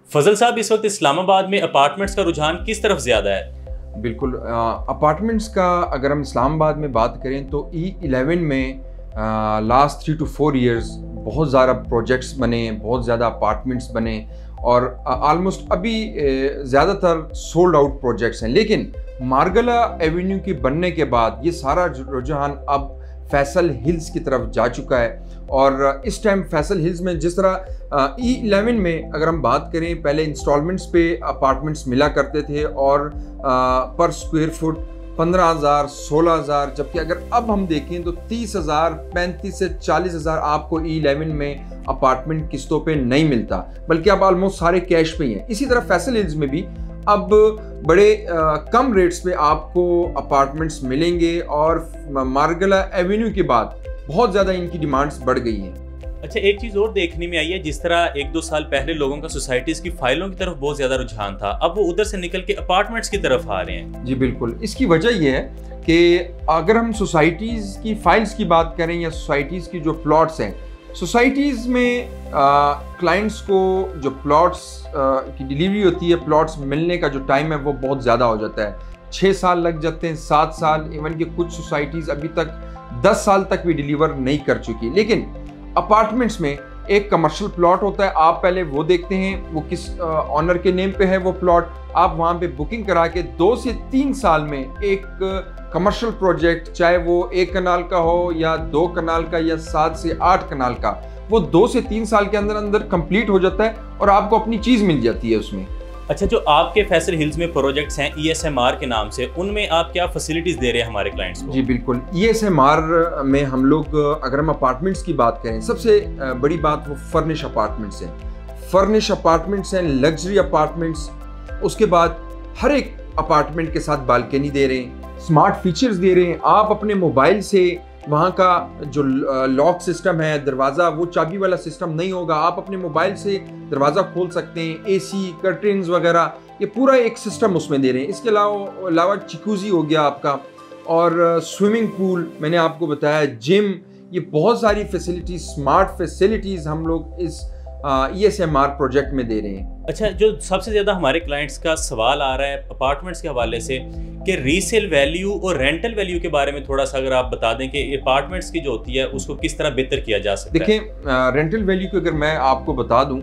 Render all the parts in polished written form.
फजल साहब, इस वक्त इस्लामाबाद में अपार्टमेंट्स का रुझान किस तरफ ज़्यादा है? बिल्कुल, अपार्टमेंट्स का अगर हम इस्लामाबाद में बात करें तो E11 में लास्ट 3 to 4 ईयर्स बहुत ज़्यादा प्रोजेक्ट्स बने, बहुत ज़्यादा अपार्टमेंट्स बने और आलमोस्ट अभी ज़्यादातर सोल्ड आउट प्रोजेक्ट्स हैं। लेकिन मार्गला एवेन्यू के बनने के बाद ये सारा रुझान अब फैसल हिल्स की तरफ जा चुका है। और इस टाइम फैसल हिल्स में जिस तरह E11 में अगर हम बात करें, पहले इंस्टॉलमेंट्स पे अपार्टमेंट्स मिला करते थे और पर स्क्वायर फुट 15,000 16,000, जबकि अगर अब हम देखें तो 30,000 35 से 40,000 आपको E11 में अपार्टमेंट किस्तों पे नहीं मिलता, बल्कि अब ऑलमोस्ट सारे कैश पे ही हैं। इसी तरह फैसल हिल्स में भी अब बड़े कम रेट्स पे आपको अपार्टमेंट्स मिलेंगे और मार्गला एवेन्यू के बाद बहुत ज़्यादा इनकी डिमांड्स बढ़ गई हैं। अच्छा, एक चीज़ और देखने में आई है, जिस तरह 1-2 साल पहले लोगों का सोसाइटीज़ की फाइलों की तरफ बहुत ज़्यादा रुझान था, अब वो उधर से निकल के अपार्टमेंट्स की तरफ आ रहे हैं। जी बिल्कुल, इसकी वजह यह है कि अगर हम सोसाइटीज़ की फाइल्स की बात करें या सोसाइटीज़ की जो प्लॉट्स हैं, सोसाइटीज़ में क्लाइंट्स को जो प्लॉट्स की डिलीवरी होती है, प्लॉट्स मिलने का जो टाइम है वो बहुत ज़्यादा हो जाता है। 6 साल लग जाते हैं, 7 साल, इवन कि कुछ सोसाइटीज़ अभी तक 10 साल तक भी डिलीवर नहीं कर चुकी। लेकिन अपार्टमेंट्स में एक कमर्शियल प्लॉट होता है, आप पहले वो देखते हैं वो किस ऑनर के नेम पे है वो प्लॉट, आप वहाँ पे बुकिंग करा के 2 से 3 साल में एक कमर्शियल प्रोजेक्ट, चाहे वो 1 कनाल का हो या 2 कनाल का या 7 से 8 कनाल का, वो 2 से 3 साल के अंदर अंदर कंप्लीट हो जाता है और आपको अपनी चीज़ मिल जाती है उसमें। अच्छा, जो आपके फैसल हिल्स में प्रोजेक्ट्स हैं ESMR के नाम से, उनमें आप क्या फैसिलिटीज़ दे रहे हैं हमारे क्लाइंट्स को? जी बिल्कुल, ESMR में हम लोग अगर हम अपार्टमेंट्स की बात करें, सबसे बड़ी बात वो फर्निश अपार्टमेंट्स हैं। फर्निश अपार्टमेंट्स हैं, लग्जरी अपार्टमेंट्स। उसके बाद हर एक अपार्टमेंट के साथ बालकनी दे रहे हैं, स्मार्ट फीचर्स दे रहे हैं। आप अपने मोबाइल से वहाँ का जो लॉक सिस्टम है, दरवाज़ा, वो चाबी वाला सिस्टम नहीं होगा, आप अपने मोबाइल से दरवाज़ा खोल सकते हैं। AC, कर्टेन्स वगैरह, ये पूरा एक सिस्टम उसमें दे रहे हैं। इसके अलावा चिकूज़ी हो गया आपका, और स्विमिंग पूल मैंने आपको बताया, जिम, ये बहुत सारी फैसिलिटीज़, स्मार्ट फैसिलिटीज़ हम लोग इस ESMR प्रोजेक्ट में दे रहे हैं। अच्छा, जो सबसे ज़्यादा हमारे क्लाइंट्स का सवाल आ रहा है अपार्टमेंट्स के हवाले से कि रीसेल वैल्यू और रेंटल वैल्यू के बारे में थोड़ा सा अगर आप बता दें कि अपार्टमेंट्स की जो होती है उसको किस तरह बेहतर किया जा सकता है। देखिए, रेंटल वैल्यू को अगर मैं आपको बता दूं,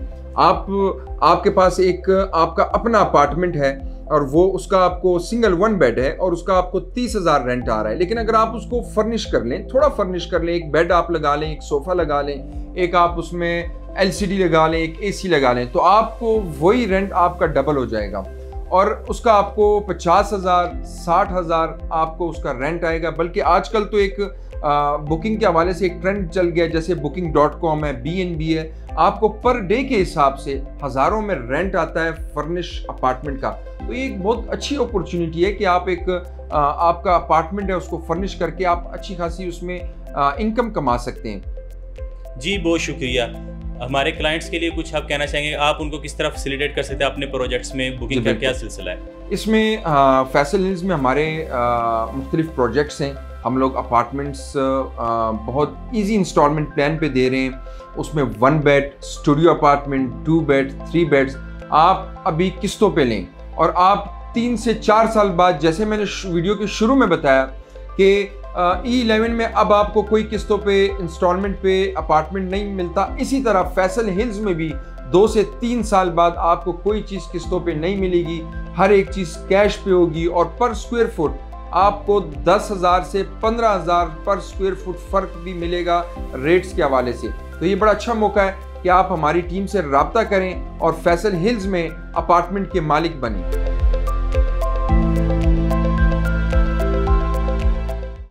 आपके पास एक आपका अपना अपार्टमेंट है और वो उसका आपको सिंगल 1 बेड है और उसका आपको 30,000 रेंट आ रहा है। लेकिन अगर आप उसको फर्निश कर लें, थोड़ा फर्निश कर लें, एक बेड आप लगा लें, एक सोफ़ा लगा लें, एक आप उसमें LCD लगा लें, एक AC लगा लें, तो आपको वही रेंट आपका डबल हो जाएगा और उसका आपको 50,000 60,000 आपको उसका रेंट आएगा। बल्कि आजकल तो एक बुकिंग के हवाले से एक ट्रेंड चल गया, जैसे booking.com है, BNB है, आपको पर डे के हिसाब से हज़ारों में रेंट आता है फर्निश अपार्टमेंट का। तो ये एक बहुत अच्छी अपॉर्चुनिटी है कि आप आपका अपार्टमेंट है उसको फर्निश करके आप अच्छी खासी उसमें इनकम कमा सकते हैं। जी, बहुत शुक्रिया। हमारे क्लाइंट्स के लिए कुछ आप कहना चाहेंगे, आप उनको किस तरह फैसिलिटेट कर सकते हैं अपने प्रोजेक्ट्स में? बुकिंग का क्या सिलसिला है इसमें? फैसल हिल्स में हमारे मुख्तलिफ प्रोजेक्ट्स हैं। हम लोग अपार्टमेंट्स बहुत इजी इंस्टॉलमेंट प्लान पे दे रहे हैं। उसमें 1 bed studio apartment, 2 bed, 3 beds आप अभी किस्तों पे लें और आप 3 से 4 साल बाद, जैसे मैंने वीडियो के शुरू में बताया कि E11 में अब आपको कोई किस्तों पे इंस्टॉलमेंट पे अपार्टमेंट नहीं मिलता, इसी तरह फैसल हिल्स में भी 2 से 3 साल बाद आपको कोई चीज़ किस्तों पे नहीं मिलेगी, हर एक चीज़ कैश पे होगी और पर स्क्वायर फुट आपको 10,000 से 15,000 पर स्क्वायर फुट फ़र्क भी मिलेगा रेट्स के हवाले से। तो ये बड़ा अच्छा मौका है कि आप हमारी टीम से रब्ता करें और फैसल हिल्स में अपार्टमेंट के मालिक बनें।